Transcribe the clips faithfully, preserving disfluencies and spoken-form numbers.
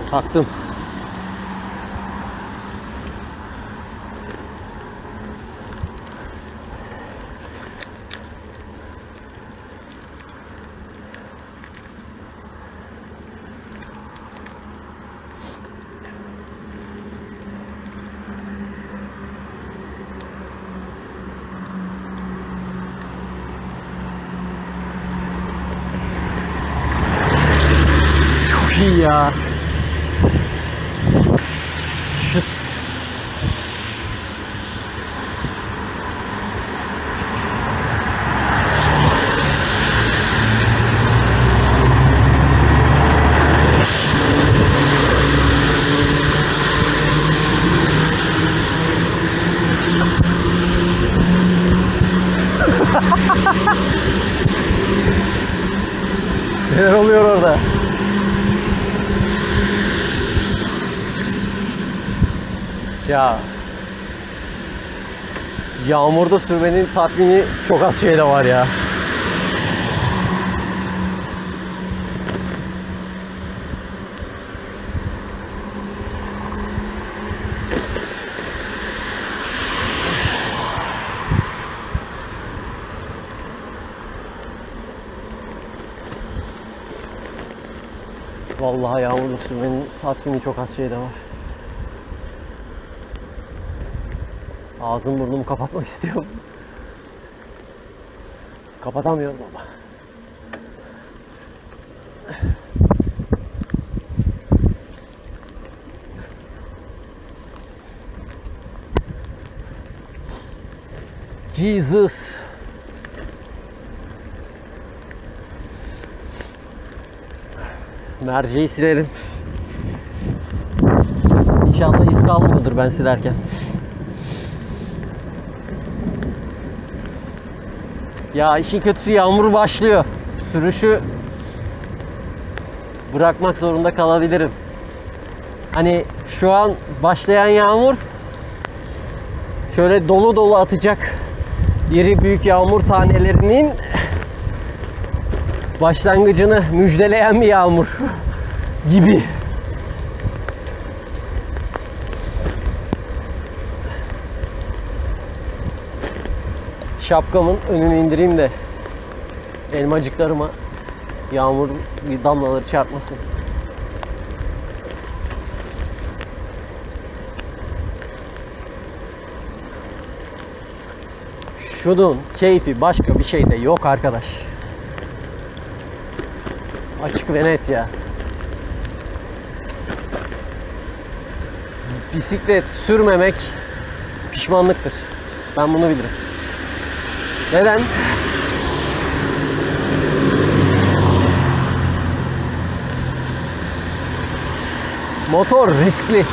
Taktım. Çok iyi ya. Şu... Neler oluyor orada? Ya yağmurda sürmenin tatmini çok az şeyde var ya. Vallahi yağmurda sürmenin tatmini çok az şeyde var. Ağzım burnumu kapatmak istiyorum. Kapatamıyorum ama. Jesus. Merceği silelim. İnşallah iz kalmıyordur ben silerken. Ya işin kötüsü yağmur başlıyor. Sürüşü bırakmak zorunda kalabilirim. Hani şu an başlayan yağmur şöyle dolu dolu atacak iri büyük yağmur tanelerinin başlangıcını müjdeleyen bir yağmur gibi. Şapkamın önünü indireyim de elmacıklarıma yağmur damlaları çarpmasın. Şunun keyfi başka bir şeyde yok arkadaş. Açık ve net ya. Bisiklet sürmemek pişmanlıktır. Ben bunu bilirim. Neden? Motor riskli.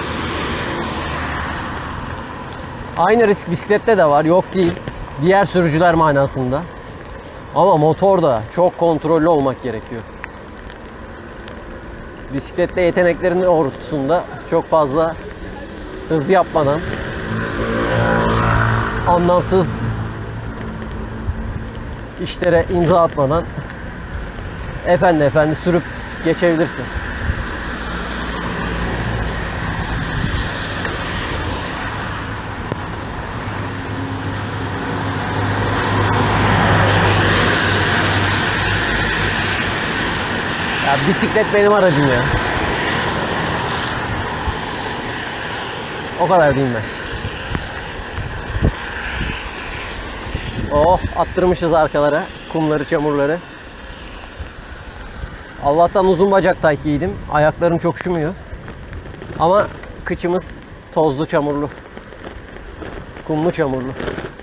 Aynı risk bisiklette de var, yok değil. Diğer sürücüler manasında. Ama motorda çok kontrollü olmak gerekiyor. Bisiklette yeteneklerinin doğrultusunda çok fazla hız yapmadan, anlamsız işlere imza atmadan efendi efendi sürüp geçebilirsin. Ya bisiklet benim aracım ya. O kadar diyeyim ben. Oh, attırmışız arkalara kumları, çamurları. Allah'tan uzun bacak tayt giydim. Ayaklarım çok üşümüyor. Ama kıçımız tozlu, çamurlu. Kumlu, çamurlu.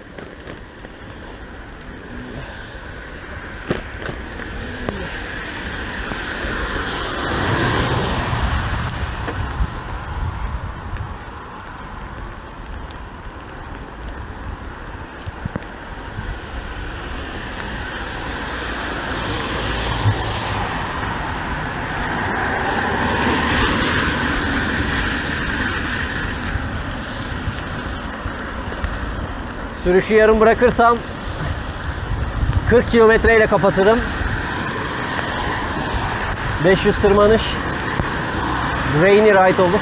Sürüşü yarım bırakırsam kırk kilometre ile kapatırım. beş yüz tırmanış, Rainy ride olur.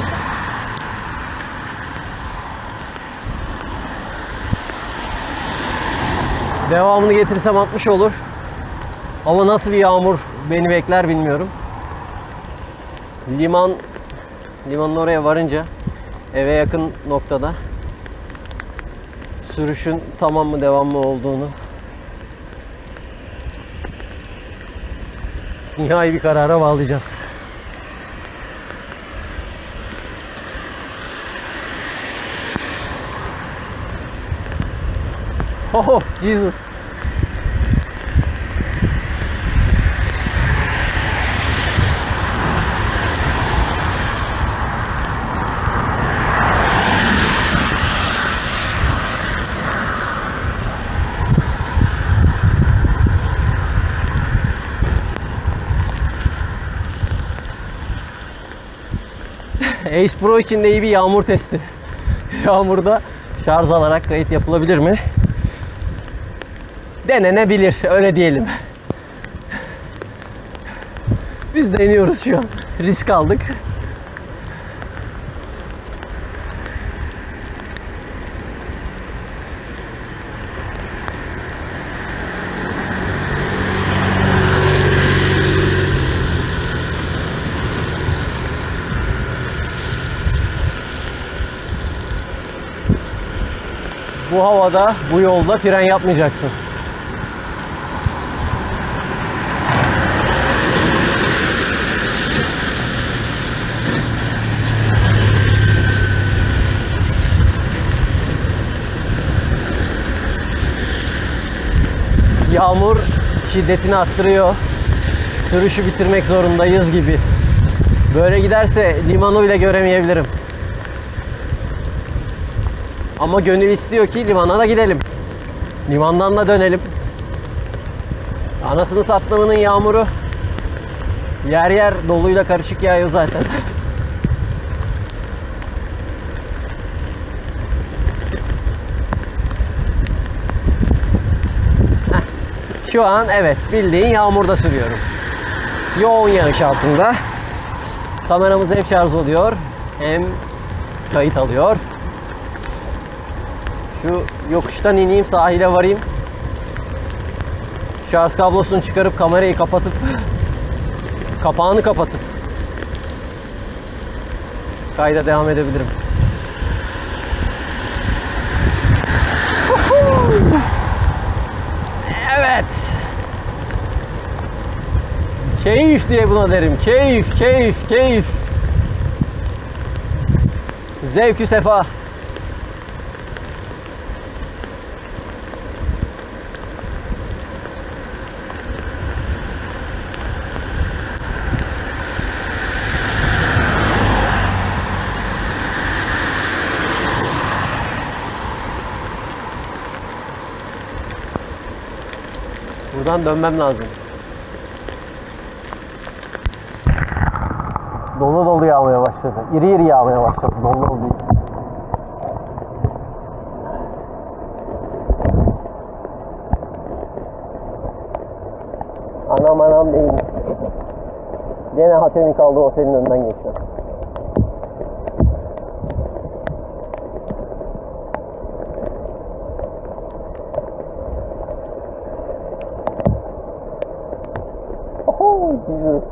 Devamını getirirsem altmış olur. Ama nasıl bir yağmur beni bekler bilmiyorum. Liman limanın oraya varınca eve yakın noktada sürüşün tamam mı devam mı olduğunu nihai bir karara bağlayacağız. Oh Jesus. Ace Pro için de iyi bir yağmur testi. Yağmurda şarj alarak kayıt yapılabilir mi? Denenebilir, öyle diyelim. Biz deniyoruz şu an. Risk aldık. Bu havada, bu yolda fren yapmayacaksın. Yağmur şiddetini arttırıyor. Sürüşü bitirmek zorundayız gibi. Böyle giderse limanı bile göremeyebilirim. Ama gönül istiyor ki limana da gidelim. Limandan da dönelim. Anasını sattığımının yağmuru yer yer doluyla karışık yağıyor zaten. Heh. Şu an evet bildiğin yağmurda sürüyorum. Yoğun yağış altında. Kameramız hem şarj oluyor hem kayıt alıyor. Şu yokuştan ineyim, sahile varayım. Şarj kablosunu çıkarıp kamerayı kapatıp kapağını kapatıp kayda devam edebilirim. Evet. Keyif diye buna derim. Keyif, keyif, keyif. Zevkü sefa. Buradan dönmem lazım. Dolu dolu yağmaya başladı. İri iri yağmaya başladı. Dolu dolu değil. Anam anam değil. Gene Hatem'in kaldığı otelin önünden geçiyor. Jesus.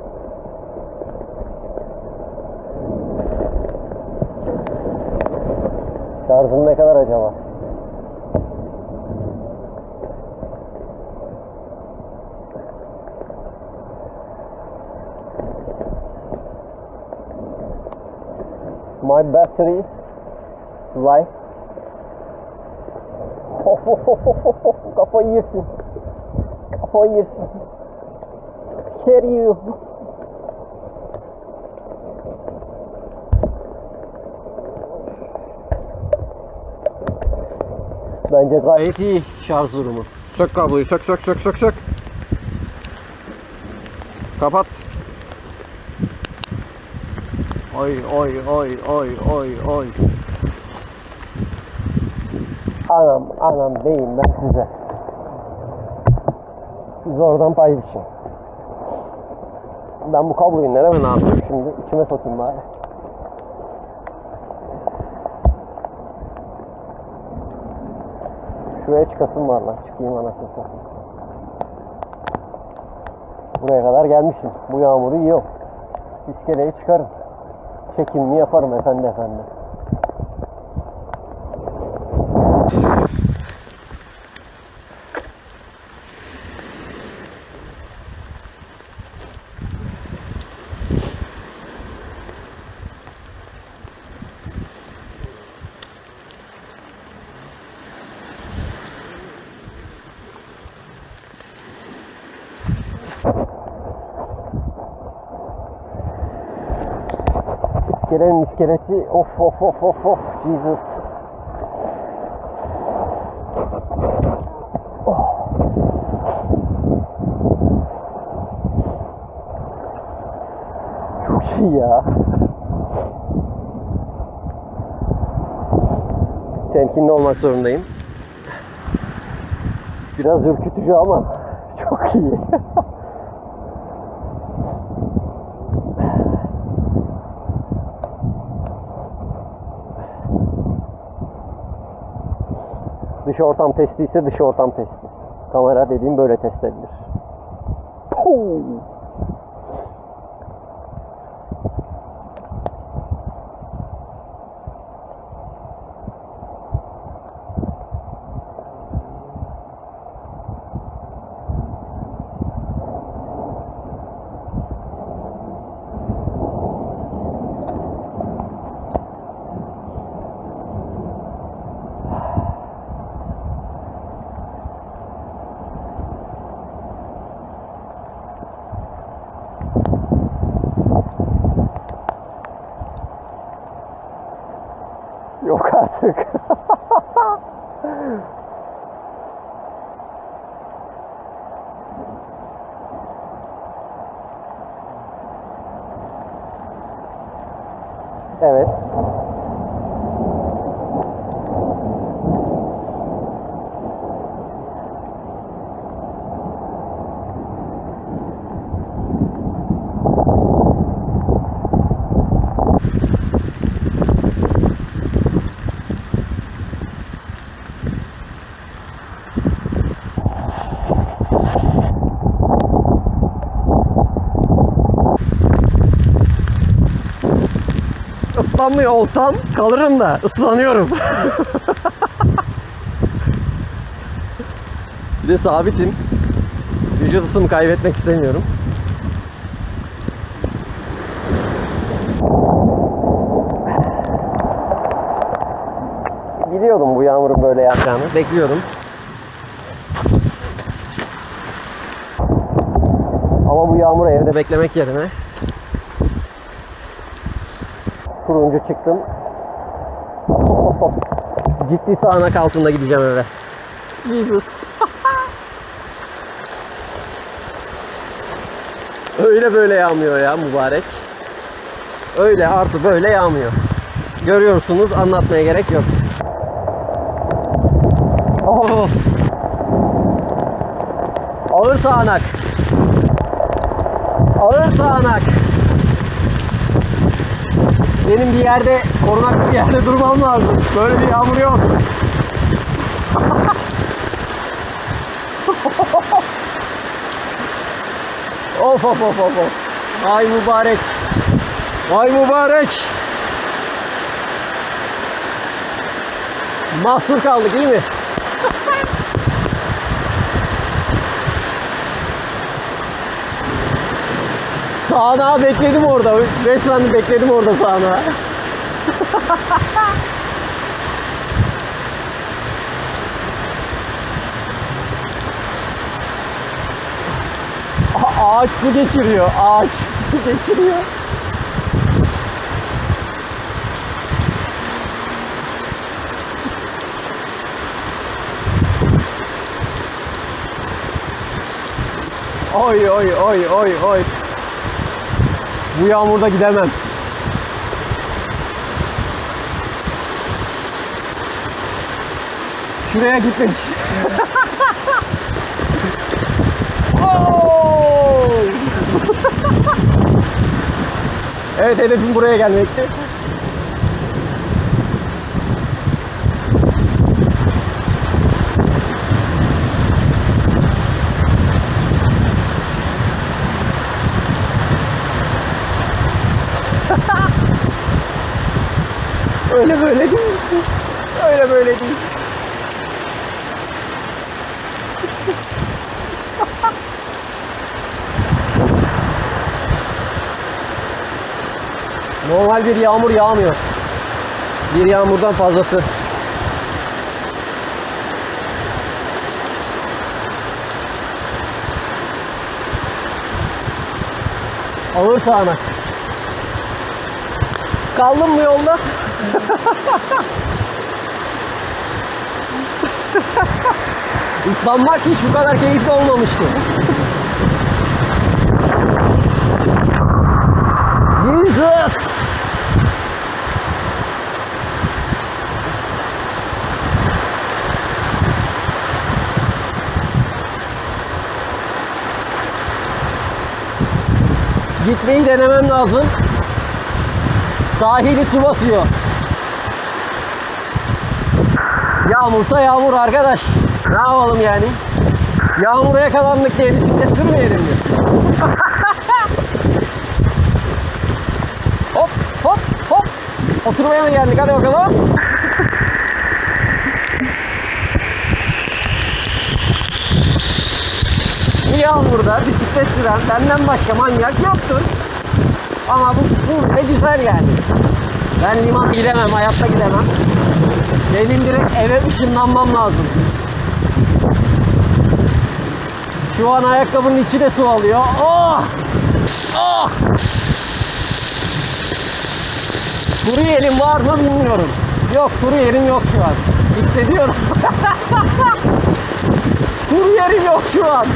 Şarjım ne kadar acaba? My battery life. Kafayı yersin. Kafayı yersin. You. Bence gayet iyi şarj durumu. Sök kabloyu, sök sök sök sök sök. Kapat. Oy oy oy oy oy oy. Anam anam deyin ben size. Siz oradan pay biçin. Ben bu kabloyu nereye ne yapacağım şimdi? İçime sokayım bari. Şuraya çıkasım var lan. Çıkayım anasını satayım. Buraya kadar gelmişim. Bu yağmuru yiyor. İskeleye çıkarım. Çekimimi yaparım efendi efendi. İskelenin iskelesi, of of of of of, Jesus. Oh. Çok iyi ya. Temkinli olmak zorundayım. Biraz ürkütücü ama çok iyi. Dış ortam testi ise dış ortam testi. Kamera dediğim böyle test edilir. Puh! Yok artık. Evet. Islanmıyor olsam kalırım da ıslanıyorum. Bir de sabitim. Vücut ısımı kaybetmek istemiyorum. Biliyordum bu yağmurun böyle yağacağını. Bekliyordum. Ama bu yağmuru evde beklemek yerine turuncu çıktım. Ciddi sağanak altında gideceğim eve. Jesus. Öyle böyle yağmıyor ya mübarek. Öyle artı böyle yağmıyor. Görüyorsunuz, anlatmaya gerek yok. Oh. Ağır sağanak. Ağır sağanak. Benim bir yerde, korunaklı bir yerde durmam lazım. Böyle bir yağmur yok. Of of of of of. Ay mübarek. Ay mübarek. Mahsur kaldık, iyi mi? Sağanağı bekledim orada. Resmen bekledim orada sağanağı. Ağaç su geçiriyor. Ağaç su geçiriyor. Oy oy oy oy oy. Bu yağmurda gidemem. Şuraya gitmek. Oh! Evet, hedefim buraya gelmekti. Öyle böyle değil. Öyle böyle değil. Normal bir yağmur yağmıyor. Bir yağmurdan fazlası. Ağır sağanak. Kaldın mı yolda? Islanmak hiç bu kadar keyifli olmamıştı. Jesus! Gitmeyi denemem lazım. Sahili su basıyor. Yağmursa yağmur arkadaş. Ne yapalım yani? Yağmura yakalandık diye bisiklet sürmeyelim mi? Hop hop hop. Oturmaya mı geldik? Hadi bakalım. Bu yağmurda bisiklet süren benden başka manyak yoktur. Ama bu bu ne güzel yani. Ben liman gidemem, hayatta gidemem. Benim direkt eve ışınlanmam lazım. Şu an ayakkabının içi de su alıyor. Oh! Oh! Kuru yerim var mı bilmiyorum. Yok, kuru yerim yok şu an. Hissediyorum. Kuru yerim yok şu an.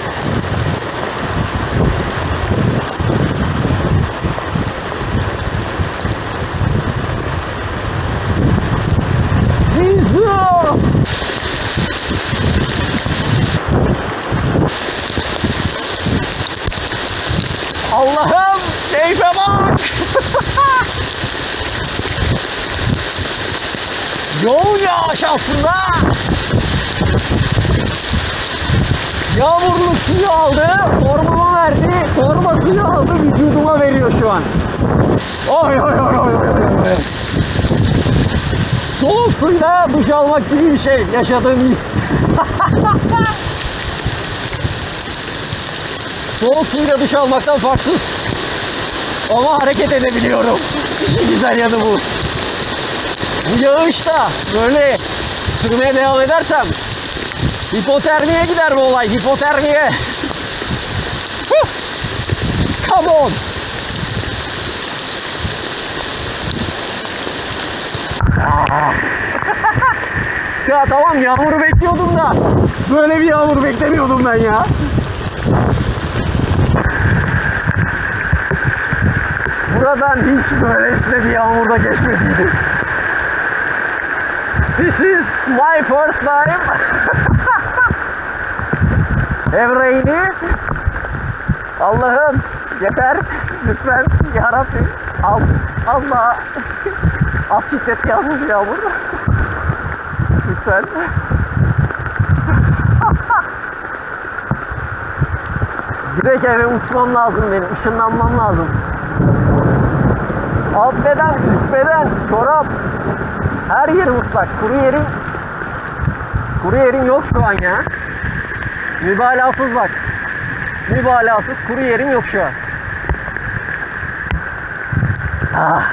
Allah'ım, keyfe bak. Yoğun yağış aslında. Yağmurluk suyu aldı, formama verdi, forma suyu aldı, vücuduma veriyor şu an. Oy oy oy oy oy. Soğuk suyla duş almak gibi bir şey yaşadığım his. Soğuk suyla duş almaktan farksız. Ama hareket edebiliyorum. İşin güzel yanı bu. Bu yağışta böyle sürmeye devam edersem hipotermiye gider bu olay. Hipotermiye. Come on. Ya tamam, yağmuru bekliyordum da böyle bir yağmur beklemiyordum ben ya. Buradan hiç böylesine bir yağmurda geçmediydim. This is my first time. Have rainy. Allah'ım yeter. Lütfen yarabbim. Al, Allah. Az şiddet yağmur yağmur. Lütfen. Direkt eve uçmam lazım benim. Işınlanmam lazım. Alt beden, üst beden, çorap. Her yerim ıslak. Kuru yerim Kuru yerim yok şu an ya. Mübalağasız bak. Mübalağasız kuru yerim yok şu an. Ah.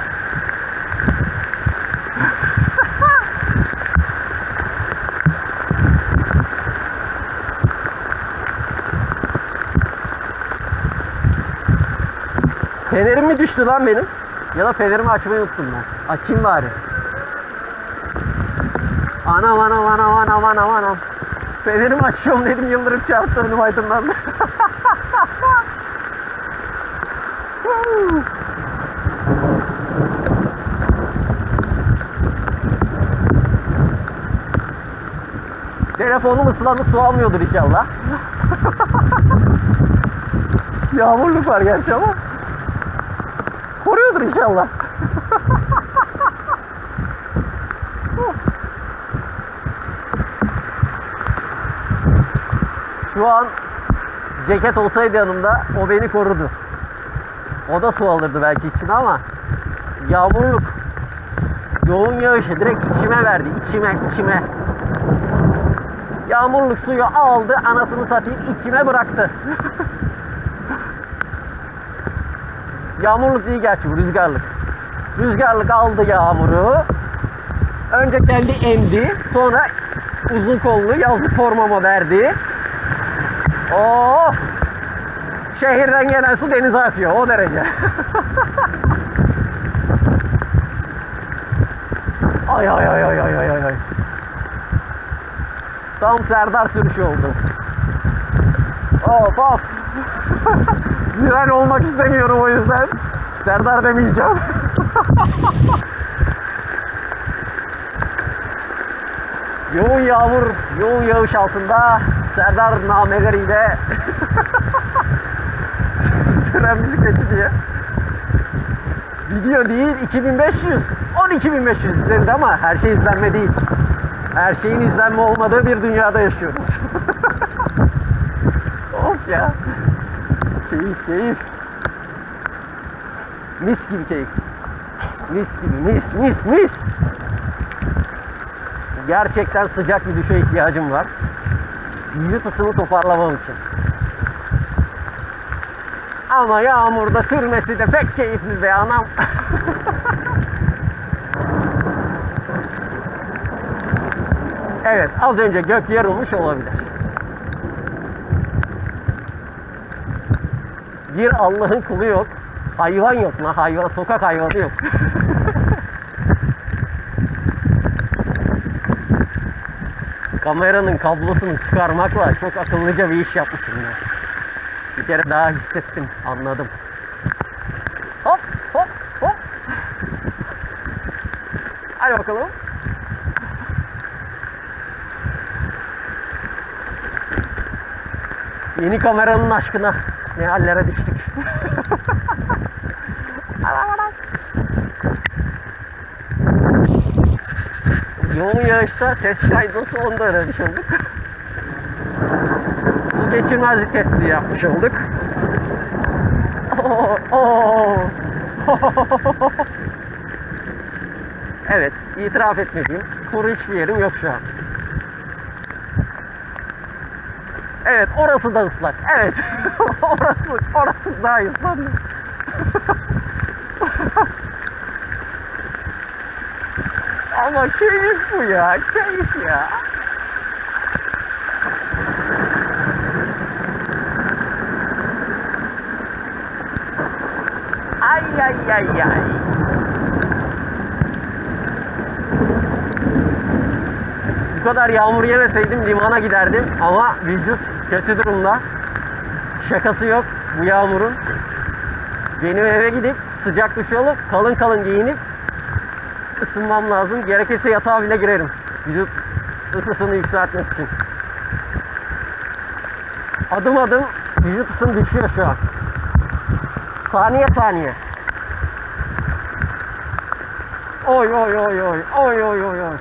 Fenerim mi düştü lan benim? Ya da fenerimi açmayı unuttum ben. Açayım bari. Anam anam anam anam anam anam. Fenerimi açıyorum dedim, yıldırım çarptı, önüm aydınlandı. Telefonum ıslanıp su almıyordur inşallah. Yağmurluk var gerçi ama koruyordur vardır inşallah. Şu an ceket olsaydı yanımda o beni korudu. O da su alırdı belki içine ama yağmurluk, yoğun yağışı direkt içime verdi. İçime, içime. Yağmurluk suyu aldı, anasını satayım içime bıraktı. Yağmurluk değil gerçi bu, rüzgarlık. Rüzgarlık aldı yağmuru. Önce kendi emdi, sonra uzun kollu yazlık formama verdi. Oh! Şehirden gelen su denize akıyor, o derece. Ay ay ay ay ay ay ay. Tam Serdar sürüşü oldu. Of of. Viral olmak istemiyorum o yüzden. Serdar demeyeceğim. Yoğun yağmur, yoğun yağış altında Serdar nameleriyle süren bisikleti diye. Video değil iki bin beş yüz, on iki bin beş yüz izlenir ama her şey izlenme değil. Her şeyin izlenme olmadığı bir dünyada yaşıyoruz. Of ya. Keyif keyif. Mis gibi keyif. Mis gibi mis mis mis. Gerçekten sıcak bir duşa ihtiyacım var. Vücut ısımı toparlamam için. Ama yağmurda sürmesi de pek keyifli be anam. Evet, az önce gök yarılmış olabilir. Bir Allah'ın kulu yok. Hayvan yok lan, hayvan, sokak hayvanı yok. Kameranın kablosunu çıkarmakla çok akıllıca bir iş yapmışım ya. Bir kere daha hissettim, anladım. Hop hop hop. Hadi bakalım. Yeni kameranın aşkına ne hallere düştük. Yoğun yağışta ses kaydı sonunda öğrenmiş olduk. Su geçirmezlik testi yapmış olduk. Oh, oh. Evet, itiraf etmeliyim. Kuru hiçbir yerim yok şu an. Evet, orası da ıslak. Evet, orası, orası daha ıslandı. Ama keyif bu ya, keyif ya. Ay ay ay ay. Bu kadar yağmur yemeseydim limana giderdim ama vücut kötü durumda. Şakası yok bu yağmurun. Benim eve gidip sıcak duş alıp kalın kalın giyinip ısınmam lazım. Gerekirse yatağa bile girerim. Vücut ısısını yükseltmek için. Adım adım vücut ısım düşüyor şu an. Saniye saniye. Oy oy oy oy oy oy oy oy.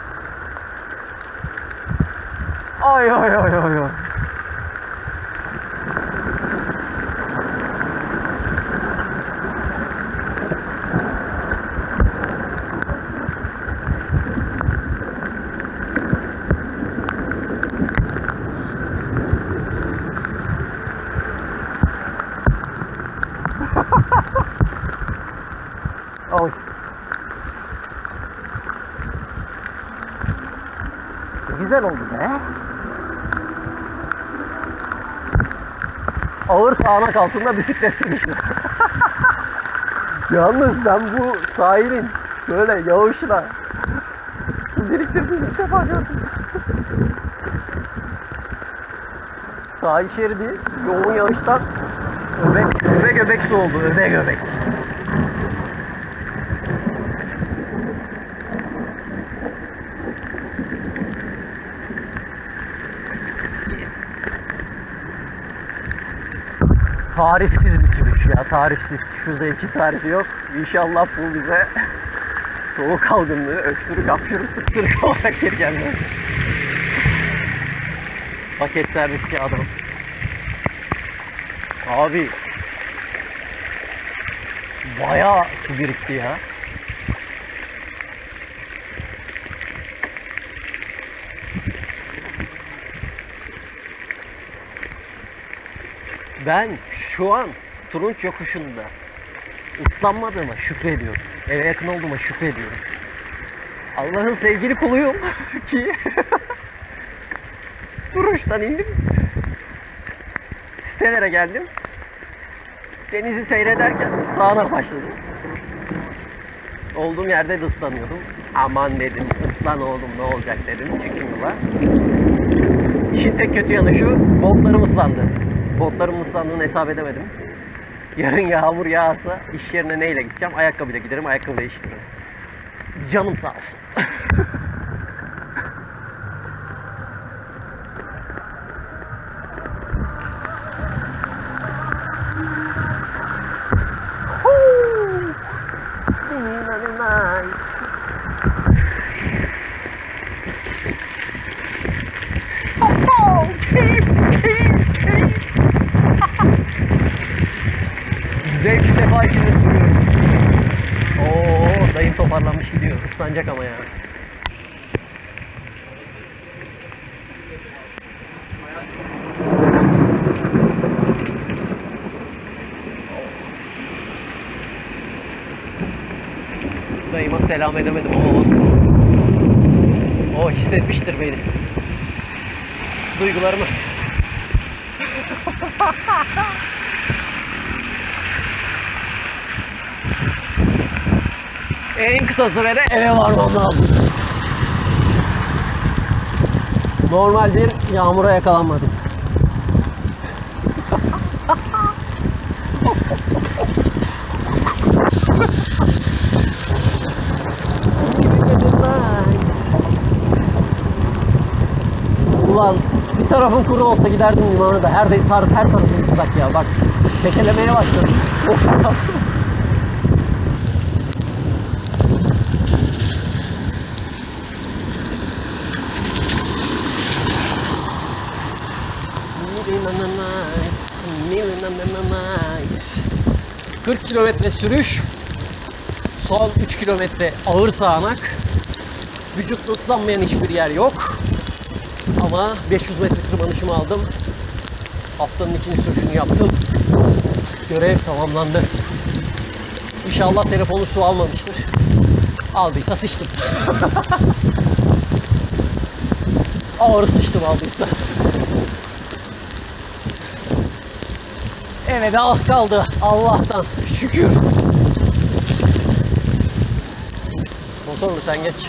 Oy oy oy oy oy. Oy. Güzel oldu be. Ağır sağanak altında bisiklet sürüşü. Yalnız ben bu sahilin böyle yağışla su biriktirdiğini ilk defa gördüm. Sahil şeridi yoğun yağıştan öbek, öbek öbek su oldu. Öbek öbek. Tarifsiz bir sürüş. ya, tarifsiz. Şu zevki tarifi yok. İnşallah bu bize soğuk algınlığı, öksürük, hapşırık, tıksırık olarak geri gelmez. Paket servis kağıdım. Abi bayağı su birikti ya. Ben şu an Turunç yokuşunda ıslanmadığıma şükrediyorum. Eve yakın olduğuma şükrediyorum. Allah'ın sevgili kuluyum ki Turunç'tan indim. Sitelere geldim. Denizi seyrederken sağanak başladım. Olduğum yerde de ıslanıyordum. Aman dedim, ıslan oğlum ne olacak dedim. Çıktım yola. İşin tek kötü yanı şu, botlarım ıslandı. Botlarımın ıslandığını hesap edemedim. Yarın yağmur yağarsa iş yerine neyle gideceğim? Ayakkabıyla giderim, ayakkabı değiştiririm. Canım sağ olsun. Zevk sefa içinde sürüyorum. Oo, dayım toparlanmış gidiyor. Islanacak ama ya. Dayıma selam edemedim ama olsun. O hissetmiştir beni. Duygularımı. En kısa sürede eve varmam lazım. Normaldir yağmura yakalanmadım. Ulan bir tarafım kuru olsa giderdim limana da her, her, her tarafım ıslak ya, bak kekelemeye başladım. kırk kilometre sürüş, son üç kilometre ağır sağanak, vücutta ıslanmayan hiçbir yer yok ama beş yüz metre tırmanışımı aldım. Haftanın ikinci sürüşünü yaptım. Görev tamamlandı. İnşallah telefonu su almamıştır. Aldıysa sıçtım. Ağır sıçtım aldıysa. Eve de az kaldı. Allah'tan şükür. Motorlu sen geç.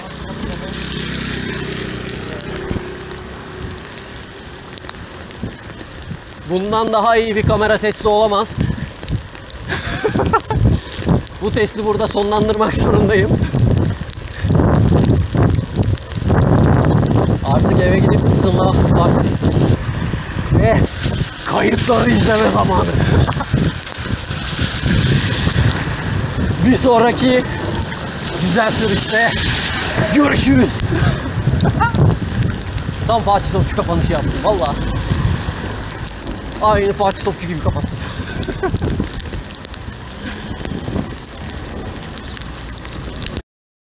Bundan daha iyi bir kamera testi olamaz. Bu testi burada sonlandırmak zorundayım. Artık eve gidip ısınma vakti. Ve kayıtları izleme zamanı. Bir sonraki güzel sürüşte görüşürüz. Tam Fatih Topçu kapanışı yaptım valla. Aynı Fatih Topçu gibi kapattım.